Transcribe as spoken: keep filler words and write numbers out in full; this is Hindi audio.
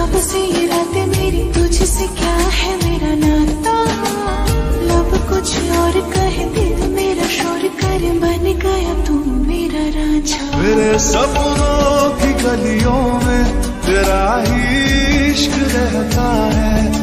ख्वाब से ये रातें मेरी, तुझसे क्या है मेरा नाता। लब कुछ और कहे, दिल मेरा शोर करे, बन गया तू मेरा राजा। मेरे सपनों की गलियों में तेरा ही इश्क रहता है,